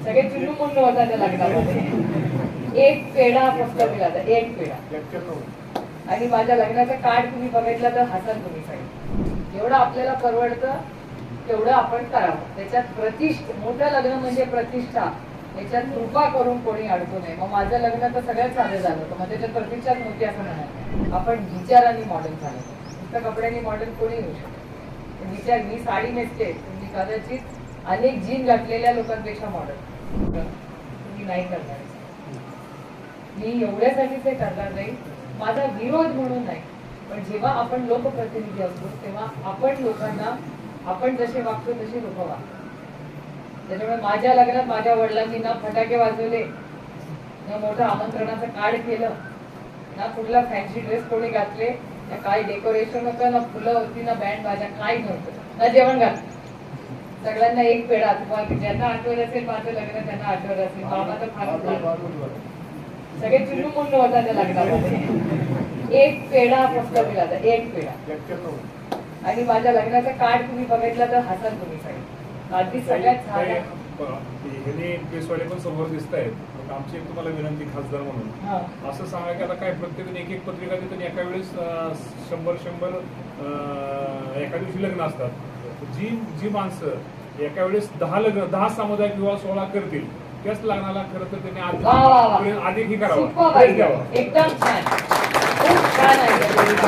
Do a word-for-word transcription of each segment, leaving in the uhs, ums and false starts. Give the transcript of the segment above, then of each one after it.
सगळे चुनू मुन्नू होता त्या लग्नामध्ये. एक पेढा फक्त दिला होता, एक पेढा. आणि माझ्या लग्नाचा कार्ड तुम्ही बघितलं तर हसाल तुम्ही सगळे. जेवढं आपल्याला परवडतं तेवढं आपण करावं. त्याच्यात प्रतिष्ठा, मोठं लग्न म्हणजे प्रतिष्ठा, याच्यात कृपा करून कोणी अडकू नये. मग माझं लग्न तर सगळ्यात साधं झालं होतं, मग त्याच्यात प्रतिष्ठाच नव्हती असं म्हणाल. आपण विचारांनी मॉडर्न झालं, नुसतं कपड्यांनी मॉडर्न कोणी होऊ शकत. विचार, मी साडी नेसते, तुम्ही कदाचित अनेक जीन घातलेल्या लोकांपेक्षा मॉडर्न तुम्ही नाही करणार. मी एवढ्यासाठीच हे करणार नाही, माझा विरोध म्हणून नाही, पण जेव्हा आपण लोकप्रतिनिधी असतो तेव्हा आपण लोकांना, आपण जसे वागतो तसे लोक वागतात. त्याच्यामुळे माझ्या लग्नात माझ्या वडिलांनी ना फटाके वाजवले, ना मोठं आमंत्रणाचं कार्ड केलं, ना कुठला फॅन्सी ड्रेस कोणी घातले, ना काय डेकोरेशन होतं, ना फुलं होती, ना बँड बाजा काही नव्हतं, ना जेवण घातलं. सगळ्यांना एक पेढा, तुम्हाला ज्यांना आठवत असेल माझं लग्न त्यांना आठवत असेल, मामा तर फार सगळे चुनू मुन्नू होता त्या लग्नामध्ये. एक पेढा फक्त दिला होता, एक पेढा. आणि माझ्या लग्नाचा कार्ड तुम्ही बघितलं तर हसाल तुम्ही सगळे. अगदी सगळ्यात छान. हे प्रेसवाले पण समोर दिसत आहेत, आमची एक तुम्हाला विनंती खासदार म्हणून असं सांगा की आता काय प्रत्येकाने एक एक पत्रिका देतो, एका वेळेस शंभर शंभर एका दिवशी लग्न असतात. जी जी माणसं एका वेळेस दहा लग्न दहा सामुदायिक विवाह सोहळा करतील त्याच लग्नाला खरं तर त्यांनी आधी आधी हे करावं, एकदम छान, खूप छान आहे.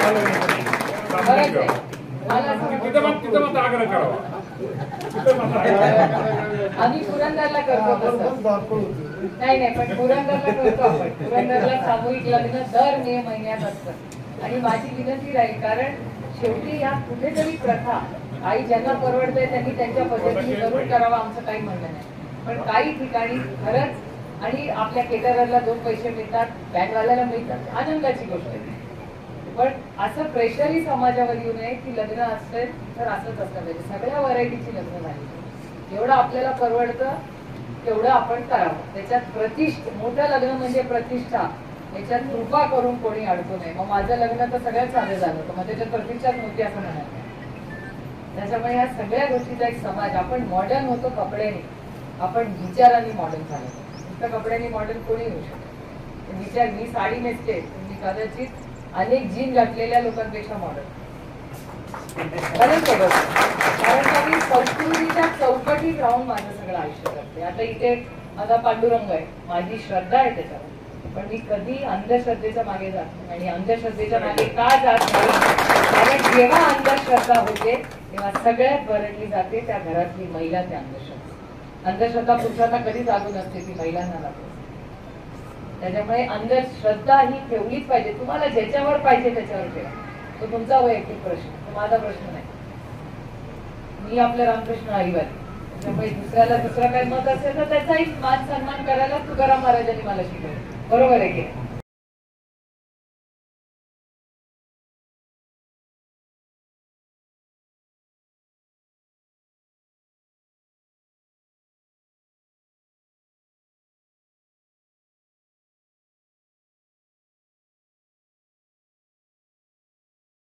तिथं मात्र आग्रह करावा. आम्ही पुरंदरला करतो तसं नाही नाही, पण पुरंदरला करतो आपण. पुरंदरला सामूहिक लग्न दर मे महिन्यात असतं. आणि माझी विनंती राहील, कारण शेवटी ह्या कुठेतरी प्रथा, आई ज्यांना परवडतंय त्यांनी त्यांच्या पद्धतीने जरूर करावा, आमचं काही म्हणणं नाही. पण काही ठिकाणी खरंच, आणि आपल्या केटररला दोन पैसे मिळतात, बँडवाल्याला मिळतात, आनंदाची गोष्ट आहे. पण असं प्रेशरही समाजावर येऊ नये की लग्न असेल तर असंच असलं पाहिजे. सगळ्या व्हरायटीची लग्न झाली, जेवढं आपल्याला परवडतं तेवढं आपण करावं. त्याच्यात प्रतिष्ठा, मोठं लग्न म्हणजे प्रतिष्ठा, याच्यात कृपा करून कोणी अडकू नये. मग माझं लग्न तर सगळ्यात साधं झालं होतं, मग त्याच्यात प्रतिष्ठाच नव्हती असं म्हणाल. त्याच्यामुळे या सगळ्या गोष्टीचा एक समाज, आपण मॉडर्न होतो कपड्यांनी, आपण विचारांनी मॉडर्न झालं. नुसतं कपड्यांनी मॉडर्न कोणी होऊ शकत. विचार, मी साडी नेसते, तुम्ही कदाचित अनेक जीन घातलेल्या लोकांपेक्षा मॉडर्न. कारण का मी संस्कृतीच्या चौकटीत राहून माझं सगळं आयुष्य करते. आता इथे माझा पांडुरंग आहे, माझी श्रद्धा आहे त्याच्यावर, पण मी कधी अंधश्रद्धेच्या मागे जात नाही. आणि अंधश्रद्धेच्या मागे का जात नाही, कारण जेव्हा अंधश्रद्धा होते तेव्हा सगळ्यात बरडली जाते त्या घरातली महिला. त्या अंधश्रद्धा अंधश्रद्धा पुरुषांना कधी लागू नसते, ती महिलांना लागू. त्याच्यामुळे अंधश्रद्धा ही ठेवलीच पाहिजे. तुम्हाला ज्याच्यावर पाहिजे त्याच्यावर ठेवा, तो तुमचा वैयक्तिक प्रश्न, तो माझा प्रश्न नाही. मी आपल्या रामकृष्ण हरिवारी, त्याच्यामुळे दुसऱ्याला दुसरं काही मत असेल तर त्याचाही मान सन्मान करायला तुकाराम महाराजांनी मला शिकवलं. बरोबर आहे की